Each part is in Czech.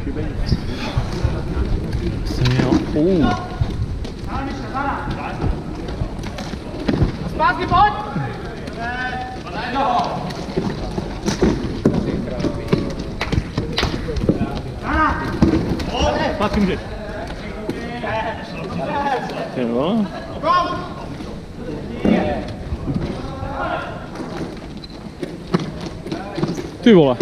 Zpátky, pojď! Zpátky můžeš. Jo. Ty vole.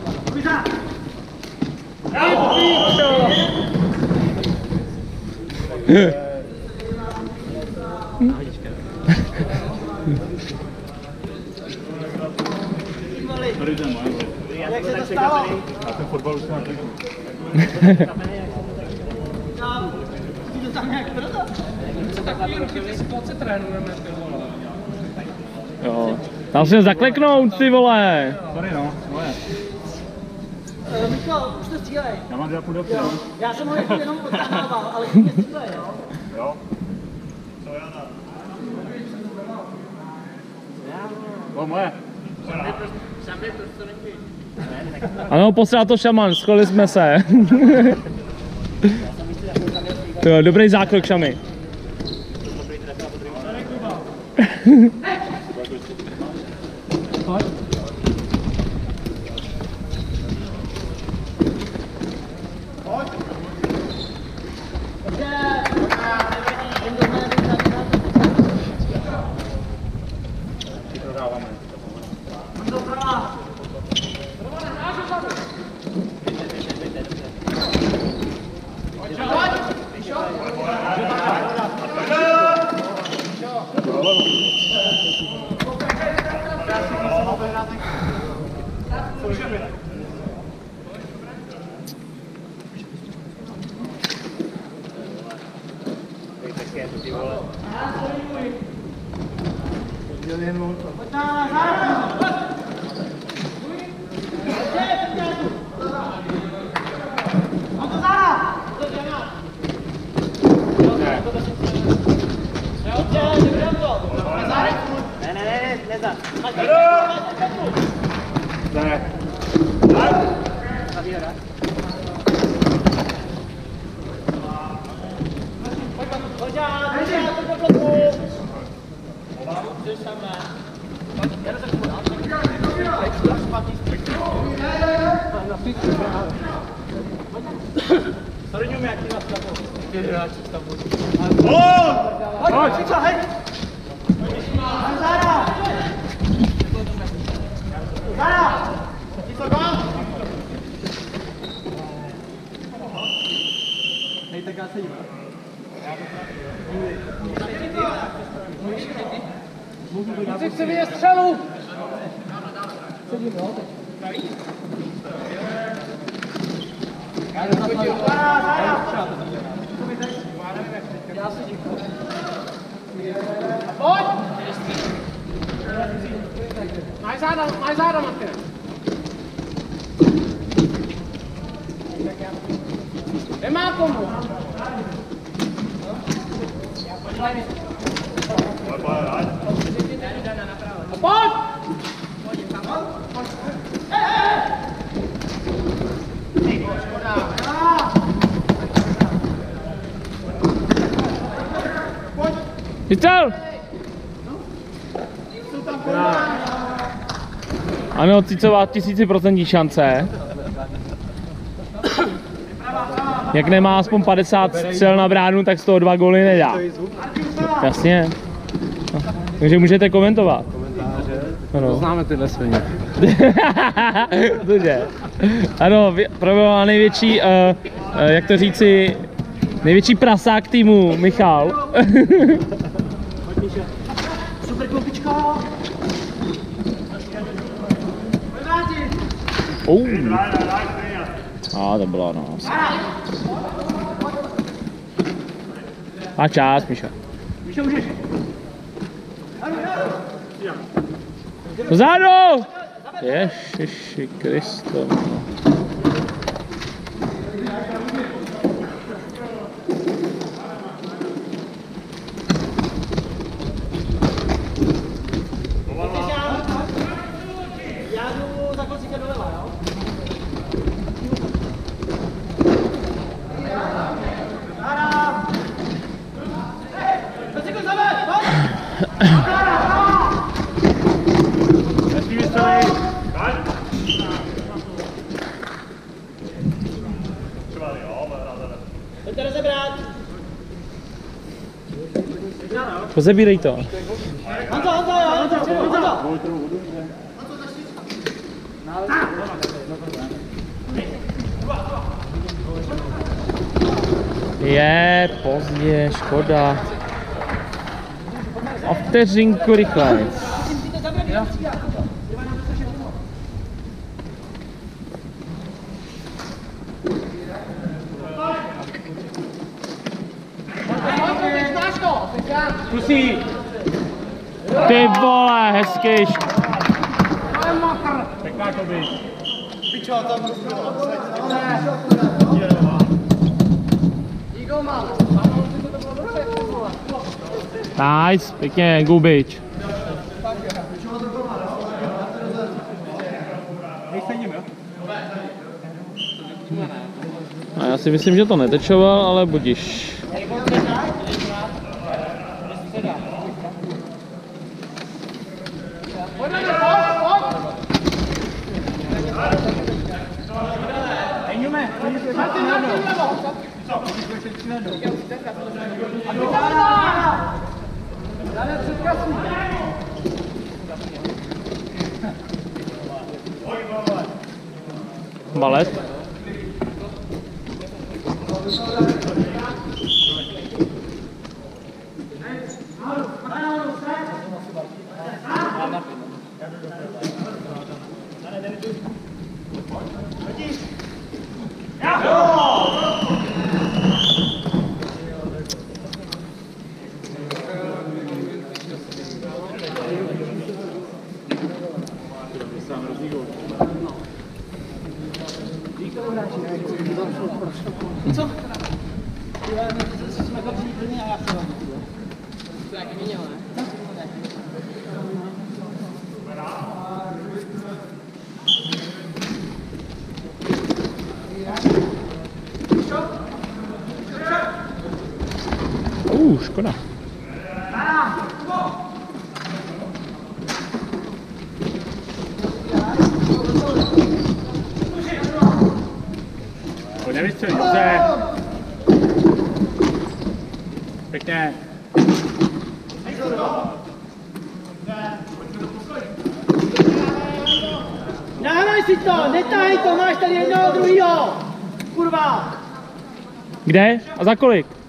Jak se to stalo? A ten fotbal už se nám kliku. Jsi to tam nějak proto? Co takový ruky ty situace trénujeme, ty vole. Jo. Tam se zakleknout, ty vole. Sorry no, moje. Michal, už to střílej. Já mám 2,5 do Já jsem ho jenom odtahoval, ale ty mě střílej, jo? Jo. Co Jana? O, moje. Ano, posral to šaman, schodili jsme se. Jo, dobrý zákrok, Šami. Chci vidět střelu! Pojď! Máš záda, Matě. Nemá komu. Pojď! Chytal! Ano, Cicová 1000% šance. Jak nemá aspoň 50 střel na bránu, tak z toho 2 góly nedá. Jasně. No. Takže můžete komentovat. Ano. Známe tyhle svině. Cože? Ano, probovala největší, jak to říci, největší prasák týmu, Michal. Super klupičko! To bylo no. A čas, Míša. Míša, můžeš? Vzadu! Ježiši Kristo. Já jdu za klocíka doleva, jo? Hezký vystřelí. Třeba jo, ale ráda. Pojďte rozebrat. Rozebírej to. Honzo, Honzo. Je pozdě, škoda. O vteřinku rychleji. Kusí. Ty vole, hezký. Pěkná koby. Nice, pěkně, Gubič. A já si myslím, že to netečoval, ale budiš. Balet. Co? Jsme dobří plní a já se vám. To jak měnil, ne? Škoda. Nevystřelí, dobře. Pěkně. Nahraj si to, netahej to, máš tady jednoho druhýho. Kurva. Kde? A za kolik?